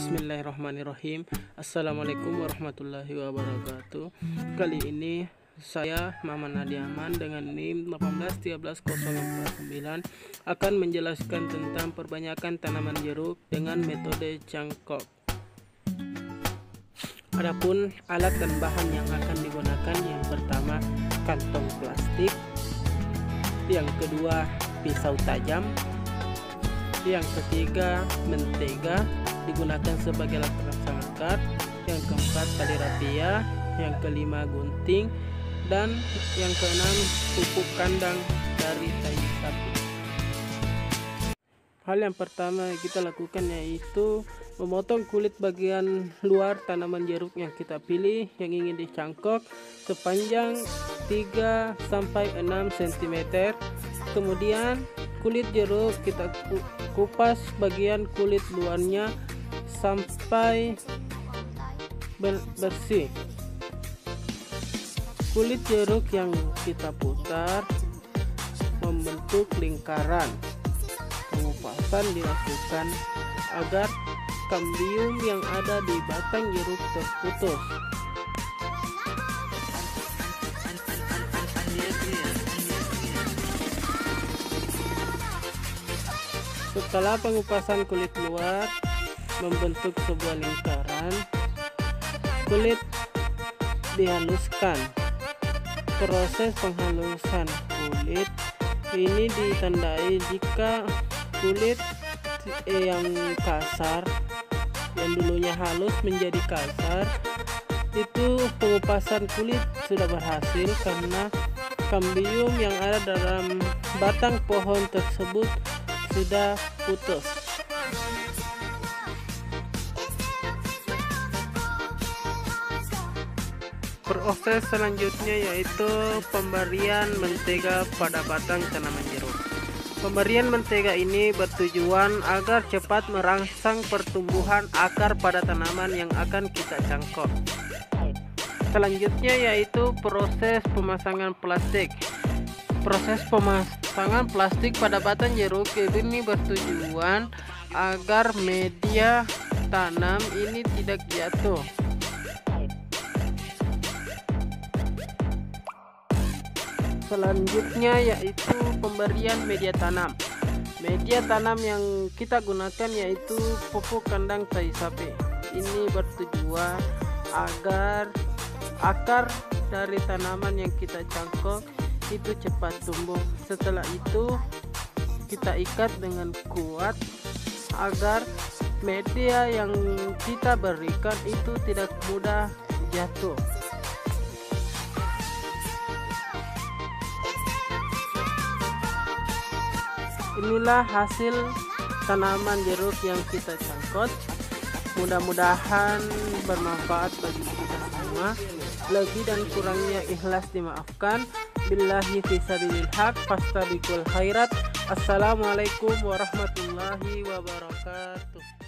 Bismillahirrahmanirrahim. Assalamualaikum warahmatullahi wabarakatuh. Kali ini saya Maman Adiaman dengan NIM 1813049 akan menjelaskan tentang perbanyakan tanaman jeruk dengan metode cangkok. Adapun alat dan bahan yang akan digunakan, yang pertama kantong plastik, yang kedua pisau tajam, yang ketiga mentega digunakan sebagai alat pengangkat, yang keempat tali rapia, yang kelima gunting, dan yang keenam pupuk kandang dari tai sapi. Hal yang pertama yang kita lakukan yaitu memotong kulit bagian luar tanaman jeruk yang kita pilih yang ingin dicangkok sepanjang 3-6 cm. Kemudian kulit jeruk kita kupas bagian kulit luarnya sampai bersih. Kulit jeruk yang kita putar membentuk lingkaran. Pengupasan dilakukan agar kambium yang ada di batang jeruk terputus. Setelah pengupasan kulit luar membentuk sebuah lingkaran, kulit dihaluskan. Proses penghalusan kulit ini ditandai jika kulit yang kasar, yang dulunya halus menjadi kasar, itu pengupasan kulit sudah berhasil karena kambium yang ada dalam batang pohon tersebut sudah putus. Proses selanjutnya yaitu pemberian mentega pada batang tanaman jeruk. Pemberian mentega ini bertujuan agar cepat merangsang pertumbuhan akar pada tanaman yang akan kita cangkok. Selanjutnya yaitu proses pemasangan plastik. Proses pemasangan plastik pada batang jeruk ini bertujuan agar media tanam ini tidak jatuh. Selanjutnya yaitu pemberian media tanam. Media tanam yang kita gunakan yaitu pupuk kandang tai sapi. Ini bertujuan agar akar dari tanaman yang kita cangkok itu cepat tumbuh. Setelah itu kita ikat dengan kuat agar media yang kita berikan itu tidak mudah jatuh. Inilah hasil tanaman jeruk yang kita cangkok. Mudah-mudahan bermanfaat bagi kita semua. Lebih dan kurangnya ikhlas dimaafkan. Billahi fisabilil haq fastabiqul khairat. Assalamualaikum warahmatullahi wabarakatuh.